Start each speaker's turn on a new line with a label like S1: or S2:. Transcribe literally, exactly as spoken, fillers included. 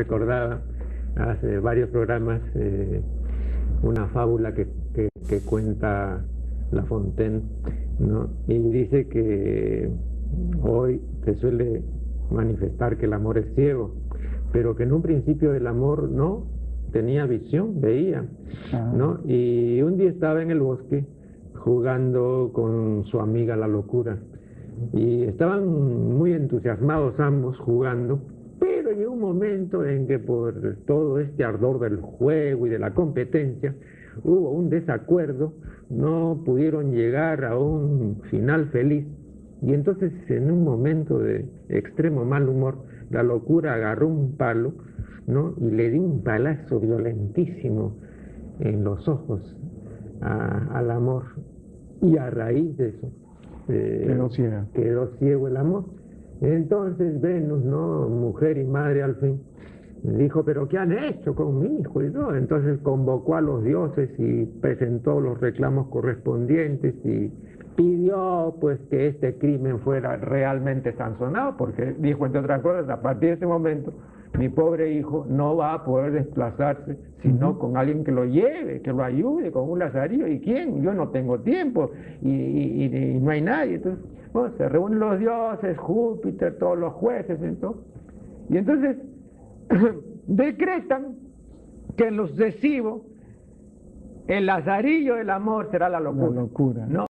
S1: recordaba hace varios programas eh, una fábula que, que, que cuenta La Fontaine, ¿no? Y dice que hoy se suele manifestar que el amor es ciego, pero que en un principio el amor no tenía visión, veía, ¿no? Y un día estaba en el bosque jugando con su amiga la locura, y estaban muy entusiasmados ambos jugando, pero llegó un momento en que por todo este ardor del juego y de la competencia hubo un desacuerdo, no pudieron llegar a un final feliz, y entonces en un momento de extremo mal humor, la locura agarró un palo, ¿no? Y le dio un palazo violentísimo en los ojos a, al amor, y a raíz de eso eh,
S2: Quedó ciego.
S1: quedó ciego el amor. Entonces Venus, ¿no?, mujer y madre al fin, dijo: pero ¿qué han hecho con mi hijo? Y no, entonces convocó a los dioses y presentó los reclamos correspondientes y pidió pues que este crimen fuera realmente sancionado, porque dijo, entre otras cosas, a partir de ese momento mi pobre hijo no va a poder desplazarse sino uh-huh. con alguien que lo lleve, que lo ayude, con un lazarillo. ¿Y quién? Yo no tengo tiempo y, y, y no hay nadie. Entonces, bueno, se reúnen los dioses, Júpiter, todos los jueces, entonces, y entonces decretan que en lo sucesivo el lazarillo del amor será la locura.
S2: La locura.
S1: ¿No?